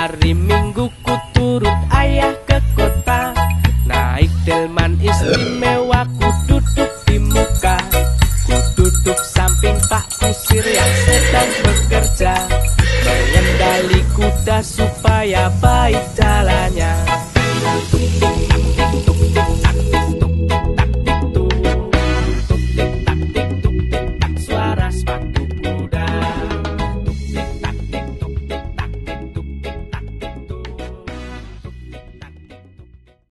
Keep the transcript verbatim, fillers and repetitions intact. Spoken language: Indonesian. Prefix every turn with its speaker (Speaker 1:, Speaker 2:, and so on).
Speaker 1: Hari Minggu ku turut ayah ke kota, naik delman istimewa, ku duduk di muka, ku duduk samping Pak Kusir yang sedang bekerja, mengendali kuda supaya baik jalannya. Tuk tik tak tik tuk